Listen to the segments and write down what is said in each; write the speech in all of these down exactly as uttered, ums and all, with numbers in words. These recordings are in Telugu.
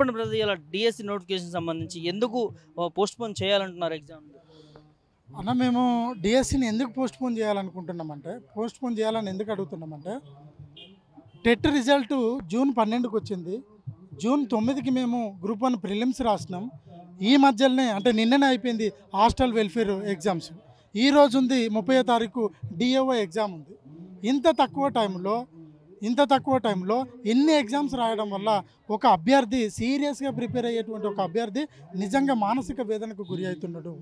చెప్పండి బ్రదర్, ఇలా డిఎస్సి నోటిఫికేషన్ సంబంధించి ఎందుకు పోస్ట్ పోన్ చేయాలంటున్నారు ఎగ్జామ్? అన్న మేము డిఎస్సిని ఎందుకు పోస్ట్ పోన్ చేయాలనుకుంటున్నామంటే పోస్ట్ పోన్ చేయాలని ఎందుకు అడుగుతున్నామంటే టెట్ రిజల్ట్ జూన్ పన్నెండుకి వచ్చింది. జూన్ తొమ్మిదికి మేము గ్రూప్ వన్ ప్రిలిమ్స్ రాసినాం. ఈ మధ్యలోనే అంటే నిన్ననే అయిపోయింది హాస్టల్ వెల్ఫేర్ ఎగ్జామ్స్. ఈ రోజు ఉంది ముప్పై తారీఖు డిఏఓ ఎగ్జామ్ ఉంది. ఇంత తక్కువ టైంలో ఇంత తక్కువ టైంలో ఎన్ని ఎగ్జామ్స్ రాయడం వల్ల ఒక అభ్యర్థి సీరియస్గా ప్రిపేర్ అయ్యేటువంటి ఒక అభ్యర్థి నిజంగా మానసిక వేదనకు గురి అవుతున్నాడు.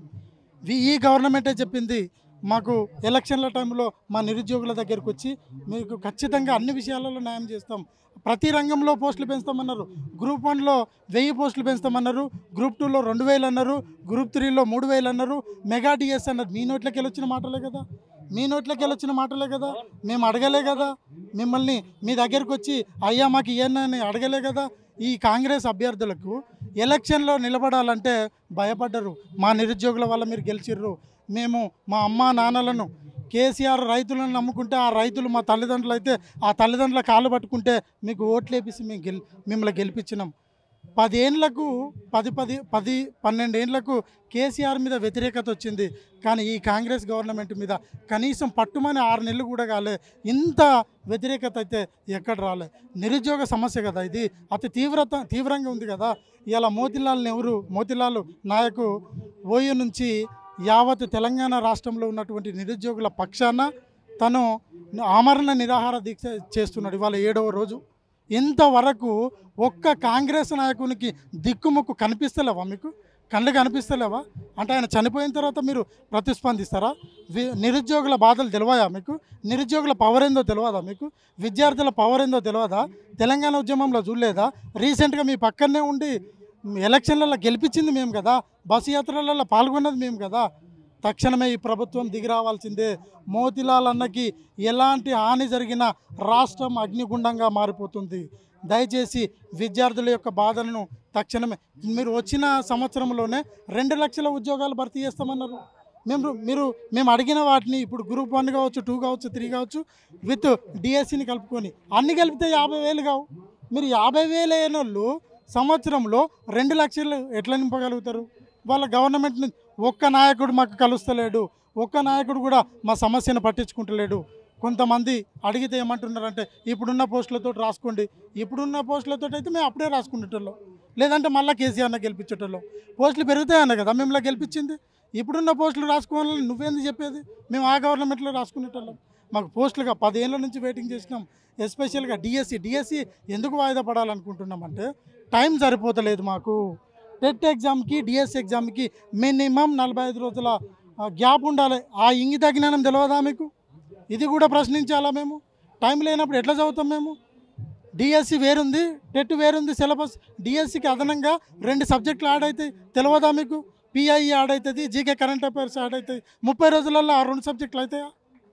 ఈ గవర్నమెంటే చెప్పింది మాకు ఎలక్షన్ల టైంలో మా నిరుద్యోగుల దగ్గరికి వచ్చి మీకు ఖచ్చితంగా అన్ని విషయాలలో న్యాయం చేస్తాం, ప్రతి రంగంలో పోస్టులు పెంచుతామన్నారు. గ్రూప్ వన్లో వెయ్యి పోస్టులు పెంచుతామన్నారు, గ్రూప్ టూలో రెండు వేలు అన్నారు, గ్రూప్ త్రీలో మూడు వేలు అన్నారు, మెగా డిఎస్ అన్నారు. మీ నోట్లకి వెళ్ళొచ్చిన మాటలే కదా మీ నోట్లకి వెళ్ళొచ్చిన మాటలే కదా మేము అడగలే కదా మిమ్మల్ని మీ దగ్గరికి వచ్చి అయ్యా మాకు ఇవన్నీ అడగలే కదా. ఈ కాంగ్రెస్ అభ్యర్థులకు ఎలక్షన్లో నిలబడాలంటే భయపడ్డరు. మా నిరుద్యోగుల వల్ల మీరు గెలిచిర్రు, మేము మా అమ్మ నాన్నలను కేసీఆర్ రైతులను నమ్ముకుంటే ఆ రైతులు మా తల్లిదండ్రులు అయితే ఆ తల్లిదండ్రుల కాళ్ళు పట్టుకుంటే మీకు ఓట్లు వేపిసి మేము గెలి మిమ్మల్ని గెలిపించినాం. పదేండ్లకు పది పది పది పన్నెండేండ్లకు కేసీఆర్ మీద వ్యతిరేకత వచ్చింది, కానీ ఈ కాంగ్రెస్ గవర్నమెంట్ మీద కనీసం పట్టుమని ఆరు నెలలు కూడా కాలే. ఇంత వ్యతిరేకత అయితే ఎక్కడ రాలే. నిరుద్యోగ సమస్య కదా ఇది, అతి తీవ్రత తీవ్రంగా ఉంది కదా. ఇలా మోతిలాల్ నెహ్రూ మోతిలాల్ నాయకు ఓయూ నుంచి యావత్ తెలంగాణ రాష్ట్రంలో ఉన్నటువంటి నిరుద్యోగుల పక్షాన తను ఆమరణ నిరాహార దీక్ష చేస్తున్నాడు. ఇవాళ ఏడవ రోజు. ఇంతవరకు ఒక్క కాంగ్రెస్ నాయకునికి దిక్కుముక్కు కనిపిస్తలేవా? మీకు కళ్ళు కనిపిస్తలేవా? అంటే ఆయన చనిపోయిన తర్వాత మీరు ప్రతిస్పందిస్తారా? నిరుద్యోగుల బాధలు తెలియదా మీకు? నిరుద్యోగుల పవర్ ఏందో తెలియదా మీకు? విద్యార్థుల పవర్ ఏందో తెలియదా? తెలంగాణ ఉద్యమంలో చూడలేదా? రీసెంట్గా మీ పక్కనే ఉండి ఎలక్షన్లలో గెలిపించింది మేము కదా, బస్సు యాత్రలలో పాల్గొన్నది మేము కదా. తక్షణమే ఈ ప్రభుత్వం దిగి రావాల్సిందే. మోతిలాల్ అన్నకి ఎలాంటి హాని జరిగినా రాష్ట్రం అగ్నిగుండంగా మారిపోతుంది. దయచేసి విద్యార్థుల యొక్క బాధలను తక్షణమే, మీరు వచ్చిన సంవత్సరంలోనే రెండు లక్షల ఉద్యోగాలు భర్తీ చేస్తామన్నారు. మేము మీరు మేము అడిగిన వాటిని ఇప్పుడు గ్రూప్ వన్ కావచ్చు, టూ కావచ్చు, త్రీ కావచ్చు, విత్ డిఎస్సిని కలుపుకొని అన్ని కలిపితే యాభై వేలు కావు. మీరు యాభై వేలు అయిన వాళ్ళు సంవత్సరంలో రెండు లక్షలు ఎట్లా నింపగలుగుతారు? వాళ్ళ గవర్నమెంట్ నుంచి ఒక్క నాయకుడు మాకు కలుస్తలేడు, ఒక్క నాయకుడు కూడా మా సమస్యను పట్టించుకుంటలేడు. కొంతమంది అడిగితే ఏమంటున్నారంటే ఇప్పుడున్న పోస్టులతో రాసుకోండి, ఇప్పుడున్న పోస్టులతో అయితే మేము అప్పుడే రాసుకునేటోళ్ళం, లేదంటే మళ్ళీ కేసీఆర్ని గెలిపించేటోళ్ళం. పోస్టులు పెరుగుతాయన్న కదా మిమ్మల్ని గెలిపించింది. ఇప్పుడున్న పోస్టులు రాసుకోవాలని నువ్వేంది చెప్పేది? మేము ఆ గవర్నమెంట్లో రాసుకునేటోళ్ళం. మాకు పోస్టులుగా పదేళ్ళ నుంచి వెయిటింగ్ చేసినాం. ఎస్పెషల్గా డిఎస్సి డిఎస్సి ఎందుకు వాయిదా పడాలనుకుంటున్నామంటే టైం సరిపోతలేదు మాకు. టెట్ ఎగ్జామ్కి డిఎస్సి ఎగ్జామ్కి మినిమం నలభై ఐదు రోజుల గ్యాప్ ఉండాలి. ఆ ఇంగిత జ్ఞానం తెలియదా మీకు? ఇది కూడా ప్రశ్నించాలా? మేము టైం లేనప్పుడు ఎట్లా చదువుతాం? మేము డిఎస్సి వేరుంది, టెట్ వేరుంది సిలబస్. డిఎస్సికి అదనంగా రెండు సబ్జెక్టులు యాడ్ అవుతాయి, తెలియదా మీకు? పిఐఈ యాడ్ అవుతుంది, జీకే కరెంట్ అఫైర్స్ యాడ్ అవుతాయి. ముప్పై రోజులలో ఆ రెండు సబ్జెక్టులు అవుతాయా?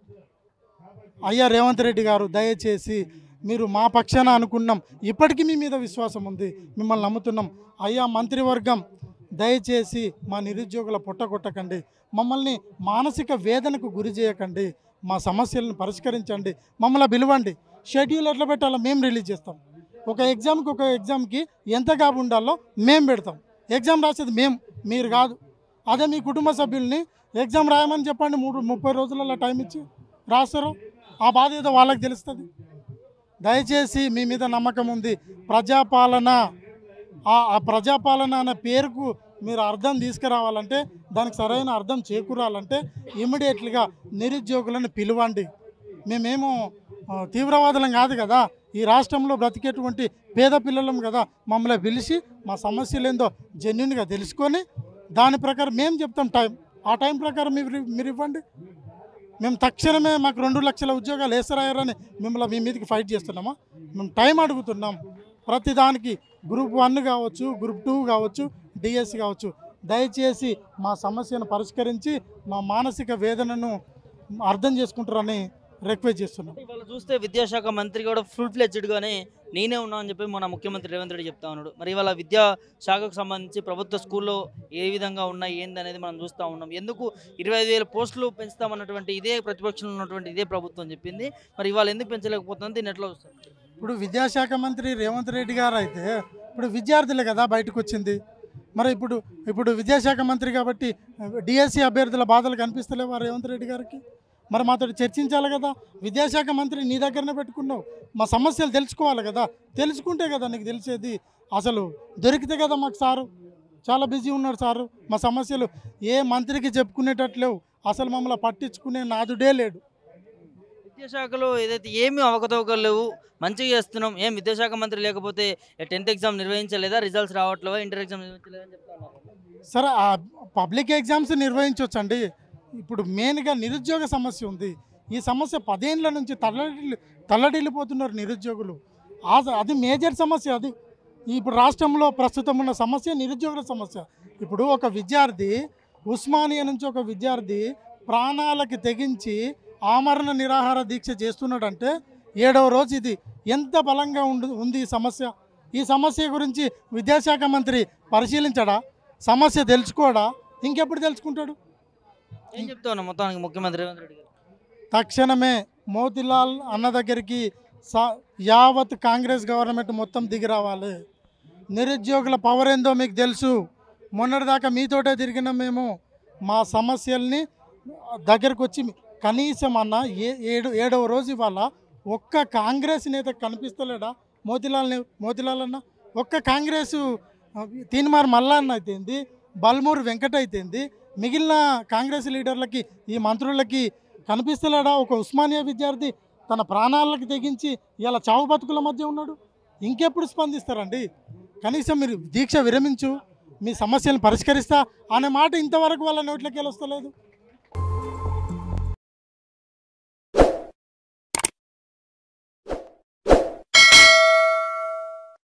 అయ్యా రేవంత్ రెడ్డి గారు, దయచేసి మీరు మా పక్షాన అనుకున్నాం, ఇప్పటికీ మీ మీద విశ్వాసం ఉంది, మిమ్మల్ని నమ్ముతున్నాం. అయ్యా మంత్రివర్గం, దయచేసి మా నిరుద్యోగుల పొట్ట కొట్టకండి, మమ్మల్ని మానసిక వేదనకు గురి చేయకండి, మా సమస్యలను పరిష్కరించండి, మమ్మల్ని పిలవండి. షెడ్యూల్ ఎట్లా పెట్టాలో మేము రిలీజ్ చేస్తాం. ఒక ఎగ్జామ్కి ఒక ఎగ్జామ్కి ఎంత గ్యాప్ ఉండాలో మేము పెడతాం. ఎగ్జామ్ రాసేది మేము, మీరు కాదు. అదే మీ కుటుంబ సభ్యుల్ని ఎగ్జామ్ రాయమని చెప్పండి, మూడు ముప్పై రోజులలో టైం ఇచ్చి రాస్తారు. ఆ బాధ ఏదో వాళ్ళకి తెలుస్తుంది. దయచేసి మీ మీద నమ్మకం ఉంది. ప్రజాపాలన, ఆ ప్రజాపాలన అనే పేరుకు మీరు అర్థం తీసుకురావాలంటే, దానికి సరైన అర్థం చేకూరాలంటే ఇమ్మీడియట్లీగా నిరుద్యోగులను పిలవండి. మేమేమో తీవ్రవాదులం కాదు కదా, ఈ రాష్ట్రంలో బ్రతికేటువంటి పేద పిల్లలం కదా. మమ్మల్ని పిలిచి మా సమస్యలు ఏందో జెన్యున్గా తెలుసుకొని దాని ప్రకారం మేము చెప్తాం టైం. ఆ టైం ప్రకారం మీరు మీరు ఇవ్వండి. మేము తక్షణమే మాకు రెండు లక్షల ఉద్యోగాలు వేసరాయారని మిమ్మల్ని మీ మీదకి ఫైట్ చేస్తున్నామా? మేము టైం అడుగుతున్నాం. ప్రతిదానికి గ్రూప్ వన్ కావచ్చు, గ్రూప్ టూ కావచ్చు, డిఎస్సి కావచ్చు, దయచేసి మా సమస్యను పరిష్కరించి మా మానసిక వేదనను అర్థం చేసుకుంటారని రిక్వెస్ట్ చేస్తున్నాం. ఇవాళ చూస్తే విద్యాశాఖ మంత్రి కూడా ఫుల్ ఫ్లెడ్జ్డ్గానే నేనే ఉన్నా అని చెప్పి మన ముఖ్యమంత్రి రేవంత్ రెడ్డి చెప్తా ఉన్నాడు. మరి ఇవాళ విద్యాశాఖకు సంబంధించి ప్రభుత్వ స్కూల్లో ఏ విధంగా ఉన్నాయి ఏంది అనేది మనం చూస్తూ ఉన్నాం. ఎందుకు ఇరవై ఐదు వేల పోస్టులు పెంచుతామన్నటువంటి ఇదే ప్రతిపక్షంలో ఉన్నటువంటి ఇదే ప్రభుత్వం చెప్పింది. మరి ఇవాళ ఎందుకు పెంచలేకపోతుంది? దీన్ని ఎట్లా చూస్తారు? ఇప్పుడు విద్యాశాఖ మంత్రి రేవంత్ రెడ్డి గారు అయితే ఇప్పుడు విద్యార్థులే కదా బయటకు వచ్చింది. మరి ఇప్పుడు ఇప్పుడు విద్యాశాఖ మంత్రి కాబట్టి డిఎస్సి అభ్యర్థుల బాధలు కనిపిస్తలేవా రేవంత్ రెడ్డి గారికి? మరి మాతో చర్చించాలి కదా. విద్యాశాఖ మంత్రి నీ దగ్గరనే పెట్టుకున్నావు, మా సమస్యలు తెలుసుకోవాలి కదా. తెలుసుకుంటే కదా నీకు తెలిసేది. అసలు దొరికితే కదా మాకు సారు చాలా బిజీ ఉన్నారు సారు. మా సమస్యలు ఏ మంత్రికి చెప్పుకునేటట్లేవు. అసలు మమ్మల్ని పట్టించుకునే నాదుడే లేడు. విద్యాశాఖలో ఏదైతే ఏమి అవకతవకలు లేవు, మంచిగా చేస్తున్నాం. ఏం విద్యాశాఖ మంత్రి లేకపోతే టెన్త్ ఎగ్జామ్ నిర్వహించలేదా, రిజల్ట్స్ రావట్లేవా, ఇంటర్ ఎగ్జామ్ నిర్వహించలేదా అని చెప్తా ఉన్నారు. సరే ఆ పబ్లిక్ ఎగ్జామ్స్ నిర్వహించవచ్చండి. ఇప్పుడు మెయిన్గా నిరుద్యోగ సమస్య ఉంది. ఈ సమస్య పదేళ్ళ నుంచి తల్లడిల్లి తల్లడిల్లిపోతున్నారు నిరుద్యోగులు. ఆ- అది మేజర్ సమస్య. అది ఇప్పుడు రాష్ట్రంలో ప్రస్తుతం ఉన్న సమస్య నిరుద్యోగుల సమస్య. ఇప్పుడు ఒక విద్యార్థి ఉస్మానియా నుంచి ఒక విద్యార్థి ప్రాణాలకి తెగించి ఆమరణ నిరాహార దీక్ష చేస్తున్నాడంటే ఏడవ రోజు ఇది. ఎంత బలంగా ఉండు ఉంది ఈ సమస్య. ఈ సమస్య గురించి విద్యాశాఖ మంత్రి పరిశీలించడా? సమస్య తెలుసుకోడా? ఇంకెప్పుడు తెలుసుకుంటాడు? ఏం చెప్తా ఉన్నా మొత్తానికి ముఖ్యమంత్రి రేవంత్ రెడ్డి గారు? తక్షణమే మోతిలాల్ అన్న దగ్గరికి సా యావత్ కాంగ్రెస్ గవర్నమెంట్ మొత్తం దిగి రావాలి. నిరుద్యోగుల పవర్ ఏందో మీకు తెలుసు. మొన్నటిదాకా మీతోటే తిరిగిన మేము మా సమస్యల్ని దగ్గరకు వచ్చి కనీసం అన్న ఏ ఏడు ఏడవ రోజు ఇవాళ ఒక్క కాంగ్రెస్ నేత కనిపిస్తలేడా? మోతిలాల్ నే- మోతిలాల్ అన్న ఒక్క కాంగ్రెసు తీన్మార్ మల్లన్న అయితేంది, బల్మూరు వెంకట అయితేంది, మిగిలిన కాంగ్రెస్ లీడర్లకి ఈ మంత్రులకి కనిపిస్తలేడా? ఒక ఉస్మానియా విద్యార్థి తన ప్రాణాలకు తెగించి ఇలా చావు బతుకుల మధ్య ఉన్నాడు. ఇంకెప్పుడు స్పందిస్తారండి? కనీసం మీరు దీక్ష విరమించు, మీ సమస్యలను పరిష్కరిస్తా అనే మాట ఇంతవరకు వాళ్ళ నోట్లోకి వెళ్ళొస్తలేదు.